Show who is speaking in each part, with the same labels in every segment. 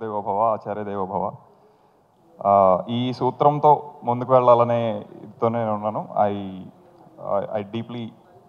Speaker 1: మాతృదేవోభవ ఆచార్య దేవోభవ. ఈ సూత్రంతో ముందుకు వెళ్ళాలనే ఇదితోనే ఉన్నాను. ఐ డీప్లీ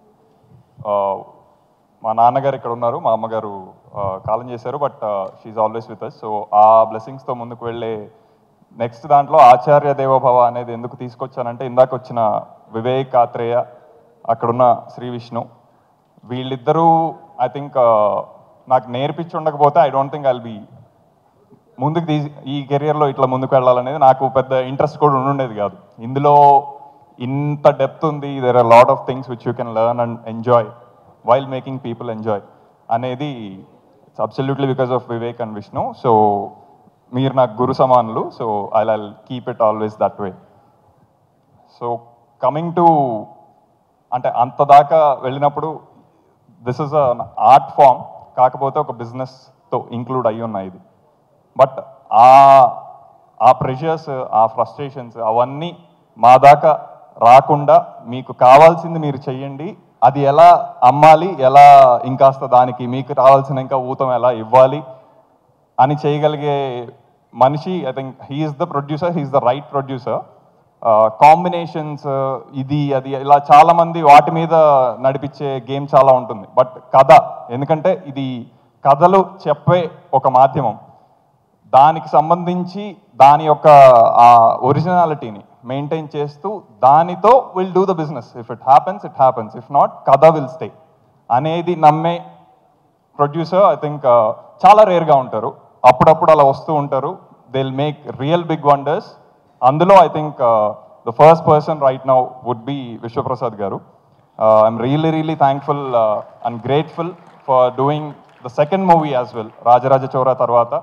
Speaker 1: మా నాన్నగారు ఇక్కడ ఉన్నారు, మా అమ్మగారు కాలం చేశారు, but she's always with us. So ఆ బ్లెస్సింగ్స్తో ముందుకు వెళ్ళే నెక్స్ట్ దాంట్లో ఆచార్య దేవోభవ అనేది ఎందుకు తీసుకొచ్చానంటే, ఇందాక వచ్చిన వివేక్ ఆత్రేయ, అక్కడున్న శ్రీ విష్ణు, వీళ్ళిద్దరూ ఐ థింక్ నాకు నేర్పించి ఉండకపోతే I don't think I'll be ముందుకు ఈ కెరియర్లో ఇట్లా ముందుకు వెళ్ళాలనేది నాకు పెద్ద ఇంట్రెస్ట్ కూడా ఉండేది కాదు. ఇందులో ఇంత డెప్త్ ఉంది, there are lot of things which you can learn and enjoy while making people enjoy అనేది it's absolutely because of Vivek and Vishnu. So మీరు నాకు గురు సమానులు. So I keep it always that way. So coming to అంటే అంత దాకా వెళ్ళినప్పుడు this is a art form, కాకపోతే ఒక బిజినెస్తో ఇంక్లూడ్ అయ్యి ఉన్నాయి ఇది. బట్ ఆ ప్రెషర్స్, ఆ ఫ్రస్ట్రేషన్స్ అవన్నీ మా దాకా రాకుండా మీకు కావాల్సింది మీరు చెయ్యండి, అది ఎలా అమ్మాలి, ఎలా ఇంకాస్త దానికి మీకు రావాల్సిన ఇంకా ఊతం ఎలా ఇవ్వాలి అని చేయగలిగే మనిషి I think he's the producer, he's the right producer. Combinations ఇది అది ఇలా చాలామంది వాటి మీద నడిపించే గేమ్ చాలా ఉంటుంది. బట్ కథ, ఎందుకంటే ఇది కథలు చెప్పే ఒక మాధ్యమం, దానికి సంబంధించి దాని యొక్క ఆ ఒరిజినాలిటీని మెయింటైన్ చేస్తూ దానితో will do the business. If it happens it happens, if not కథ విల్ స్టే అనేది నమ్మే ప్రొడ్యూసర్ ఐ థింక్ చాలా రేర్గా ఉంటారు. అప్పుడప్పుడు అలా వస్తూ ఉంటారు. They will make real big wonders. అందులో I think the first person right now would be Vishwaprasad గారు. I'm really thankful and grateful for doing the second movie as well, Rajaraja Chora తర్వాత.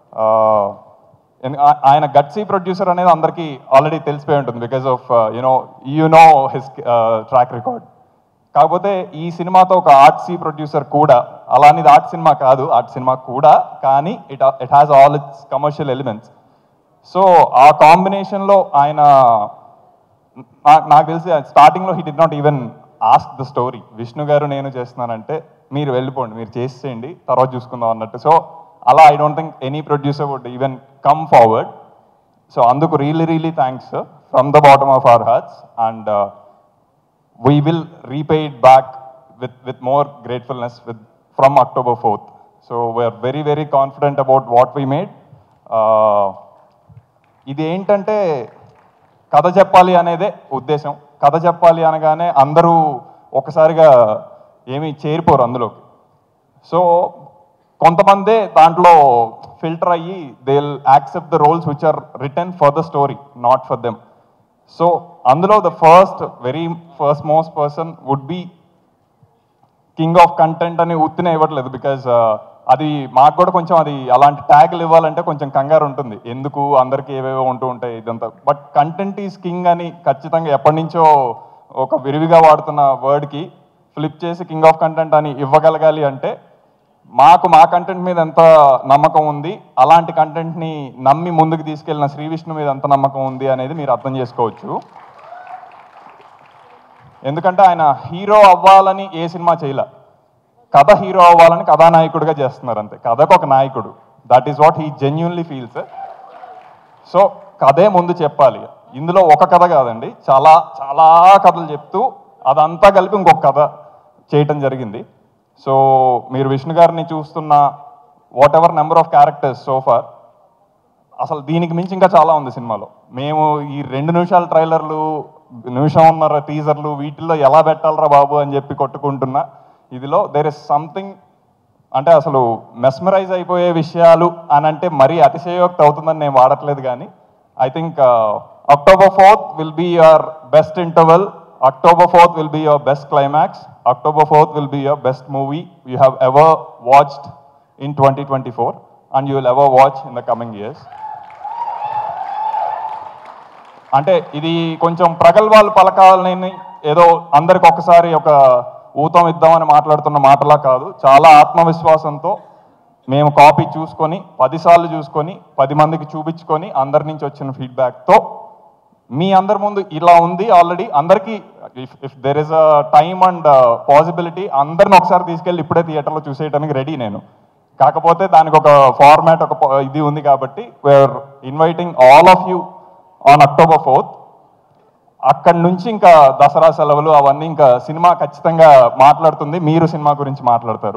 Speaker 1: ఆయన గట్సీ ప్రొడ్యూసర్ అనేది అందరికీ ఆల్రెడీ తెలిసిపోయి ఉంటుంది because of you know his track record. కాకపోతే ఈ సినిమాతో ఒక ఆర్ట్సీ ప్రొడ్యూసర్ కూడా, అలా అనేది ఆర్ట్ సినిమా కాదు, ఆర్ట్ సినిమా కూడా, కానీ it has all it's commercial elements. So ఆ కాంబినేషన్లో ఆయన నాకు తెలిసి స్టార్టింగ్లో he did not even ask the story. Vishnu garu నేను చేస్తున్నానంటే మీరు వెళ్ళిపోండి, మీరు చేసేయండి, తర్వాత చూసుకుందాం అన్నట్టు. సో అలా I don't think any producer would even come forward. So అందుకు really thanks from the bottom of our hearts. And we will repay it back with more gratefulness from October 4th. So we are very confident about what we made. ఇది ఏంటంటే కథ చెప్పాలి అనేదే ఉద్దేశం. కథ చెప్పాలి అనగానే అందరూ ఒకసారిగా ఏమీ చేరిపోరు అందులోకి. సో కొంతమందే దాంట్లో ఫిల్టర్ అయ్యి they will accept the roles which are written for the story, not for them. So అందులో the very first most person would be king of content అని ఉత్తినే ఇవ్వట్లేదు. బికాజ్ అది మాకు కూడా కొంచెం అది అలాంటి ట్యాగ్లు ఇవ్వాలంటే కొంచెం కంగారు ఉంటుంది, ఎందుకు అందరికీ ఏవేవో ఉంటూ ఉంటాయి ఇదంతా. బట్ కంటెంట్ ఈజ్ కింగ్ అని ఖచ్చితంగా ఎప్పటి నుంచో ఒక విరివిగా వాడుతున్న వర్డ్కి ఫ్లిప్ చేసి కింగ్ ఆఫ్ కంటెంట్ అని ఇవ్వగలగాలి అంటే మాకు మా కంటెంట్ మీద ఎంత నమ్మకం ఉంది, అలాంటి కంటెంట్ని నమ్మి ముందుకు తీసుకెళ్ళిన శ్రీ విష్ణు మీద ఎంత నమ్మకం ఉంది అనేది మీరు అర్థం చేసుకోవచ్చు. ఎందుకంటే ఆయన హీరో అవ్వాలని ఏ సినిమా చేయలే, కథ హీరో అవ్వాలని కథానాయకుడిగా చేస్తున్నారు అంతే. కథకు ఒక నాయకుడు, that is what he genuinely feels. So కథే ముందు చెప్పాలి. ఇందులో ఒక కథ కాదండి, చాలా చాలా కథలు చెప్తూ అదంతా కలిపి ఇంకొక కథ చేయటం జరిగింది. సో మీరు విష్ణు గారిని చూస్తున్న whatever number of characters so far, అసలు దీనికి మించి ఇంకా చాలా ఉంది సినిమాలో. మేము ఈ 2 నిమిషాల ట్రైలర్లు, నిమిషంన్నర టీజర్లు వీటిల్లో ఎలా పెట్టాలరా బాబు అని చెప్పి కొట్టుకుంటున్నా, ఇదిలో దేర్ ఇస్ సంథింగ్ అంటే అసలు మెస్మరైజ్ అయిపోయే విషయాలు అని అంటే మరీ అతిశయోక్తి అవుతుందని నేను వాడట్లేదు. కానీ I think October 4th will be your best interval. October 4th will be your best climax. October 4th will be your best movie you have ever watched in 2024 and you will ever watch in the coming years. అంటే ఇది కొంచెం ప్రగల్భాలు పలకాలని ఏదో అందరికి ఒకసారి ఒక ఊతం ఇద్దామని మాట్లాడుతున్న మాటలా కాదు, చాలా ఆత్మవిశ్వాసంతో మేము కాపీ చూసుకొని 10 సార్లు చూసుకొని 10 మందికి చూపించుకొని అందరి నుంచి వచ్చిన ఫీడ్బ్యాక్తో మీ అందరి ముందు ఇలా ఉంది ఆల్రెడీ. అందరికీ if there is a time and possibility అందరిని ఒకసారి తీసుకెళ్ళి ఇప్పుడే థియేటర్లో చూసేయడానికి రెడీ నేను. కాకపోతే దానికి ఒక ఫార్మాట్ ఇది ఉంది కాబట్టి we are inviting all of you on October 4th. అక్కడి నుంచి ఇంకా దసరా సెలవులు అవన్నీ ఇంకా సినిమా ఖచ్చితంగా మాట్లాడుతుంది, మీరు సినిమా గురించి మాట్లాడతారు.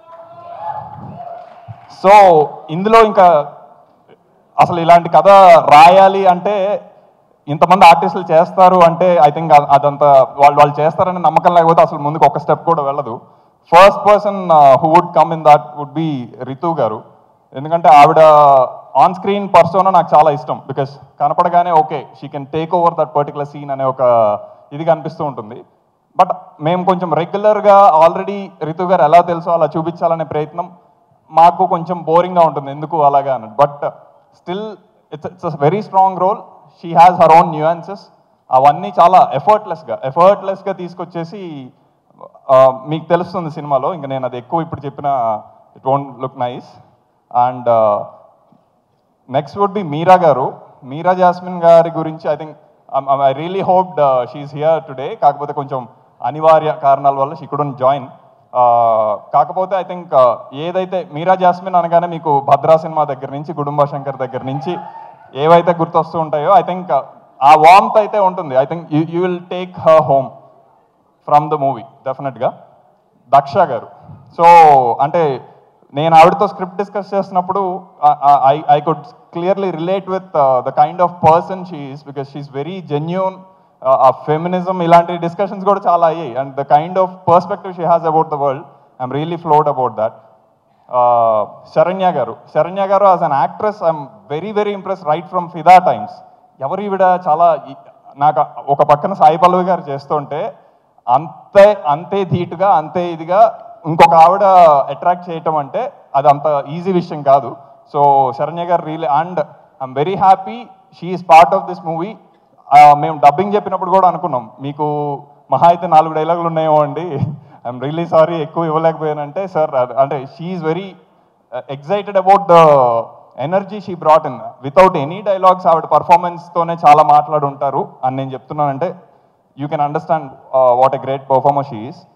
Speaker 1: సో ఇందులో ఇంకా అసలు ఇలాంటి కథ రాయాలి అంటే ఇంతమంది ఆర్టిస్టులు చేస్తారు అంటే ఐ థింక్ అదంతా వాళ్ళు చేస్తారనే నమ్మకం లేకపోతే అసలు ముందుకు ఒక స్టెప్ కూడా వెళ్ళదు. First person who would come in that would be Ritu garu. ఎందుకంటే ఆవిడ ఆన్ స్క్రీన్ పర్సోనా నాకు చాలా ఇష్టం. బికాస్ కనపడగానే okay she can take over that particular scene అనే ఒక ఇది కనిపిస్తూ ఉంటుంది. బట్ మేము కొంచెం రెగ్యులర్గా ఆల్రెడీ రితు గారు ఎలా తెలుసో అలా చూపించాలనే ప్రయత్నం మాకు కొంచెం బోరింగ్గా ఉంటుంది, ఎందుకు అలాగా అన్నది. But still it's very strong role. She has her own nuances. అవన్నీ చాలా ఎఫర్ట్లెస్గా తీసుకొచ్చేసి మీకు తెలుస్తుంది సినిమాలో. ఇంకా నేను అది ఎక్కువ ఇప్పుడు చెప్పిన it won't look nice. And next would be Meera garu. Meera Jasmine గారి గురించి I think I really hoped she's here today. కాకపోతే కొంచెం అనివార్య కారణాల వల్ల షీ కుడెంట్ జాయిన్. కాకపోతే ఐ థింక్ ఏదైతే మీరా జాస్మిన్ అనగానే మీకు భద్రా సినిమా దగ్గర నుంచి గుడుంబ శంకర్ దగ్గర నుంచి ఏవైతే గుర్తొస్తూ ఉంటాయో ఐ థింక్ ఆ వార్మ్త్ అయితే ఉంటుంది. I think you will take her home from the movie డెఫినెట్గా. దక్ష గారు. సో అంటే నేను ఆవిడతో స్క్రిప్ట్ డిస్కస్ చేసినప్పుడు I could clearly relate with the kind of person she is, because she is very genuine. ఆ feminism ఇలాంటి discussions కూడా చాలా అయ్యాయి. And the kind of perspective she has about the world, I'm really floored about that. Saranya garu as an actress I'm very very impress right from Fidaa times. ఎవరు ఈవిడ చాలా నాకు ఒక పక్కన సాయి పల్లవి గారు చేస్తుంటే అంతే ధీటుగా అంతే ఇదిగా ఇంకొక ఆవిడ అట్రాక్ట్ చేయటం అంటే అది అంత ఈజీ విషయం కాదు. So Saranya garu really, and I'm very happy she is part of this movie. మేము డబ్బింగ్ చెప్పినప్పుడు కూడా అనుకున్నాం మీకు మహా అయితే 4 డైలాగులు ఉన్నాయో అండి, ఐఎమ్ రియలీ సారీ ఎక్కువ ఇవ్వలేకపోయానంటే సార్ అంటే she is very excited about the energy she brought in. Without any dialogues ఆవిడ పర్ఫార్మెన్స్తోనే చాలా మాట్లాడుంటారు అని నేను చెప్తున్నానంటే you can understand what a great performer she is.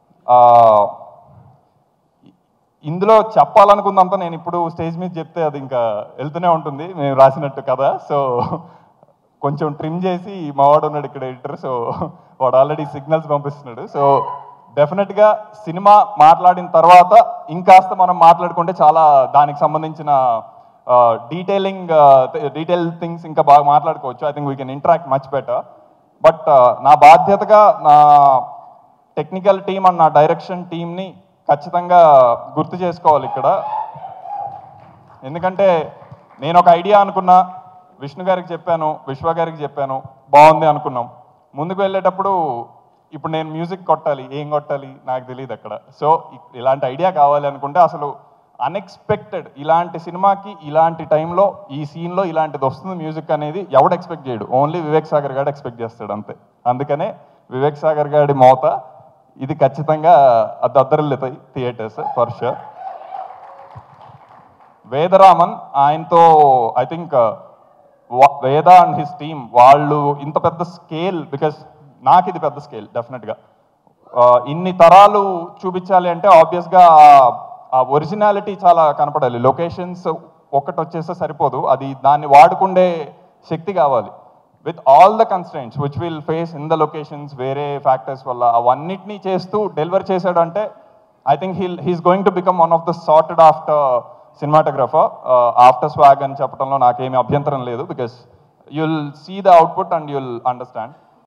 Speaker 1: ఇందులో చెప్పాలనుకుందంతా నేను ఇప్పుడు స్టేజ్ మీద చెప్తే అది ఇంకా వెళ్తూనే ఉంటుంది మేము రాసినట్టు కదా. సో కొంచెం ట్రిమ్ చేసి మావాడు ఉన్నాడు ఇక్కడ ఎడిటర్, సో వాడు ఆల్రెడీ సిగ్నల్స్ పంపిస్తున్నాడు. సో డెఫినెట్గా సినిమా మాట్లాడిన తర్వాత ఇంకాస్త మనం మాట్లాడుకుంటే చాలా దానికి సంబంధించిన డీటెయిల్ థింగ్స్ ఇంకా బాగా మాట్లాడుకోవచ్చు. I think we can interact much better. But నా బాధ్యతగా నా టెక్నికల్ టీమ్ అండ్ నా డైరెక్షన్ టీమ్ని ఖచ్చితంగా గుర్తు చేసుకోవాలి ఇక్కడ. ఎందుకంటే నేను ఒక ఐడియా అనుకున్నా, విష్ణు గారికి చెప్పాను, విశ్వ గారికి చెప్పాను, బాగుంది అనుకున్నాం. ముందుకు వెళ్ళేటప్పుడు ఇప్పుడు నేను మ్యూజిక్ కొట్టాలి, ఏం కొట్టాలి నాకు తెలియదు అక్కడ. సో ఇలాంటి ఐడియా కావాలి అనుకుంటే అసలు అన్ఎక్స్పెక్టెడ్ ఇలాంటి సినిమాకి ఇలాంటి టైంలో ఈ సీన్లో ఇలాంటిది వస్తుంది మ్యూజిక్ అనేది ఎవడు ఎక్స్పెక్ట్ చేయడు, ఓన్లీ వివేక్ సాగర్ గారు ఎక్స్పెక్ట్ చేస్తాడు అంతే. అందుకనే వివేక్ సాగర్ గారి మోత ఇది ఖచ్చితంగా దద్దరిల్లుతాయి థియేటర్స్ ఫర్ షూర్. వేదరామన్, ఆయనతో I think Veda and his team వాళ్ళు ఇంత పెద్ద స్కేల్, బికాస్ నాకు ఇది పెద్ద స్కేల్ డెఫినెట్గా. ఇన్ని తరాలు చూపించాలి అంటే ఆబ్వియస్గా ఆ ఒరిజినాలిటీ చాలా కనపడాలి. లొకేషన్స్ ఒక్కటి వచ్చేస్తే సరిపోదు, అది దాన్ని వాడుకుండే శక్తి కావాలి. With all the constraints which will face in the locations, వేరే ఫ్యాక్టర్స్ వల్ల అవన్నిటినీ చేస్తూ డెలివర్ చేశాడు అంటే I think he's going to become one of the sorted after cinematographer. After Swag అని చెప్పడంలో నాకేమీ అభ్యంతరం లేదు, because you'll see the output and you'll understand.